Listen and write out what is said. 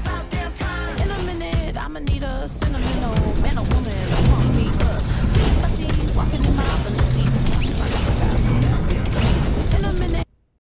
about damn time. In a minute, I'ma need a sentimental man.